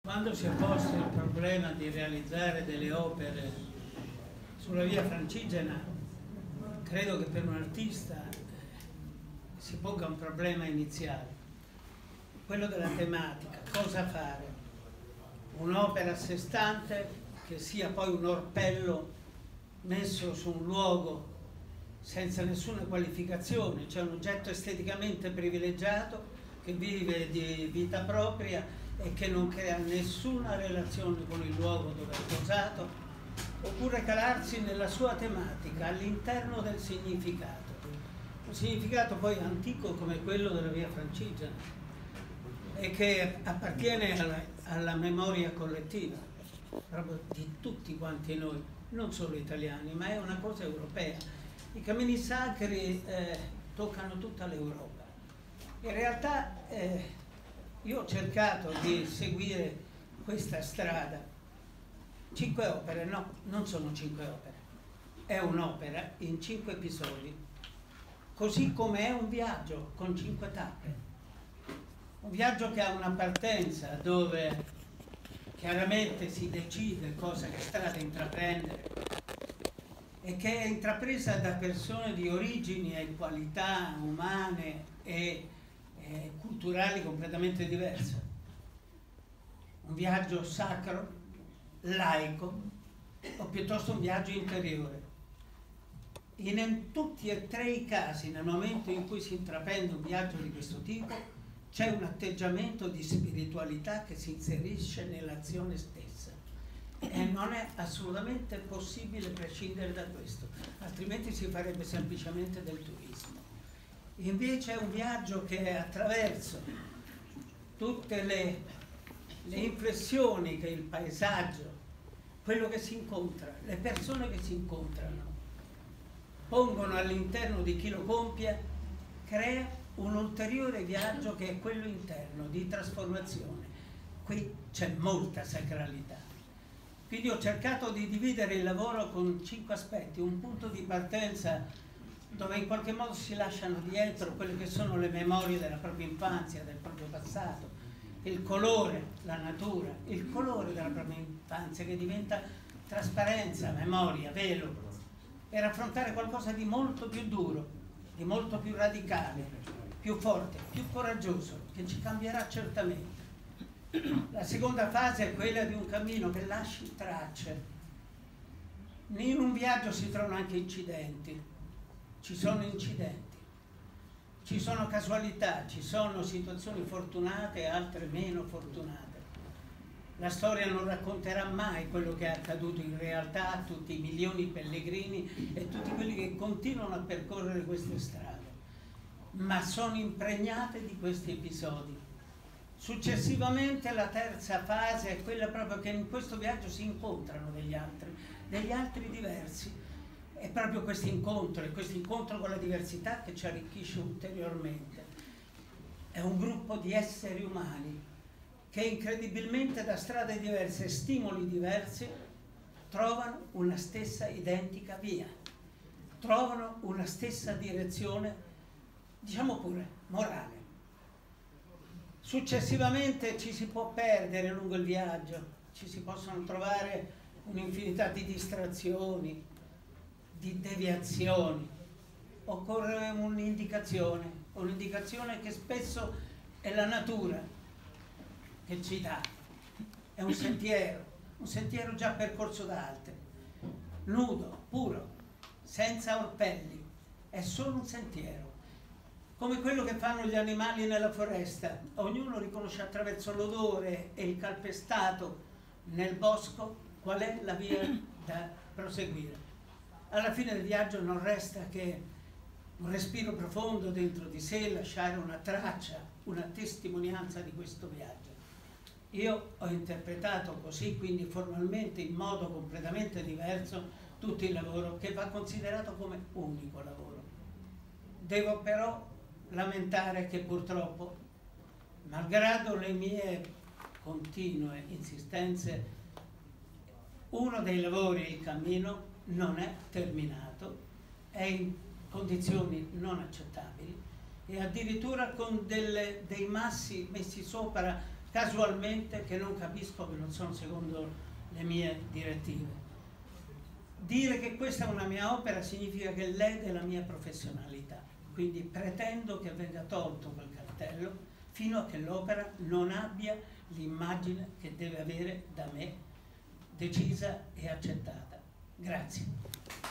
Quando si è posto il problema di realizzare delle opere sulla via Francigena, credo che per un artista si ponga un problema iniziale, quello della tematica, cosa fare? Un'opera a sé stante che sia poi un orpello messo su un luogo senza nessuna qualificazione, cioè un oggetto esteticamente privilegiato che vive di vita propria e che non crea nessuna relazione con il luogo dove è posato, oppure calarsi nella sua tematica all'interno del significato, un significato poi antico come quello della via Francigena e che appartiene alla memoria collettiva proprio di tutti quanti noi, non solo italiani, ma è una cosa europea. I cammini sacri toccano tutta l'Europa. In realtà io ho cercato di seguire questa strada. 5 opere, no, non sono 5 opere, è un'opera in 5 episodi, così come è un viaggio con 5 tappe. Un viaggio che ha una partenza dove chiaramente si decide cosa che strada intraprendere e che è intrapresa da persone di origini e qualità umane e culturali completamente diverse. Un viaggio sacro, laico, o piuttosto un viaggio interiore. In tutti e 3 i casi, nel momento in cui si intraprende un viaggio di questo tipo, c'è un atteggiamento di spiritualità che si inserisce nell'azione stessa. E non è assolutamente possibile prescindere da questo, altrimenti si farebbe semplicemente del turismo. Invece è un viaggio che attraverso tutte le inflessioni che il paesaggio, quello che si incontra, le persone che si incontrano, pongono all'interno di chi lo compie, crea un ulteriore viaggio che è quello interno, di trasformazione. Qui c'è molta sacralità. Quindi ho cercato di dividere il lavoro con 5 aspetti, un punto di partenza dove in qualche modo si lasciano dietro quelle che sono le memorie della propria infanzia, del proprio passato, il colore, la natura, il colore della propria infanzia che diventa trasparenza, memoria, velo, per affrontare qualcosa di molto più duro, di molto più radicale, più forte, più coraggioso, che ci cambierà certamente. La seconda fase è quella di un cammino che lasci tracce. In un viaggio si trovano anche incidenti. Ci sono incidenti, ci sono casualità, ci sono situazioni fortunate e altre meno fortunate. La storia non racconterà mai quello che è accaduto in realtà a tutti i milioni di pellegrini e tutti quelli che continuano a percorrere queste strade, ma sono impregnate di questi episodi. Successivamente la terza fase è quella proprio che in questo viaggio si incontrano degli altri diversi. È proprio questo incontro, e questo incontro con la diversità che ci arricchisce ulteriormente. È un gruppo di esseri umani che incredibilmente da strade diverse e stimoli diversi trovano una stessa identica via, trovano una stessa direzione, diciamo pure, morale. Successivamente ci si può perdere lungo il viaggio, ci si possono trovare un'infinità di distrazioni, di deviazioni. Occorre un'indicazione che spesso è la natura che ci dà, è un sentiero già percorso da altri, nudo, puro, senza orpelli, è solo un sentiero, come quello che fanno gli animali nella foresta. Ognuno riconosce attraverso l'odore e il calpestato nel bosco qual è la via da proseguire. Alla fine del viaggio non resta che un respiro profondo dentro di sé, lasciare una traccia, una testimonianza di questo viaggio. Io ho interpretato così, quindi formalmente, in modo completamente diverso, tutto il lavoro, che va considerato come unico lavoro. Devo però lamentare che purtroppo, malgrado le mie continue insistenze, uno dei lavori, il cammino, non è terminato, è in condizioni non accettabili e addirittura con dei massi messi sopra casualmente che non capisco, che non sono secondo le mie direttive. Dire che questa è una mia opera significa che lede la mia professionalità, quindi pretendo che venga tolto quel cartello fino a che l'opera non abbia l'immagine che deve avere da me, decisa e accettata. Grazie.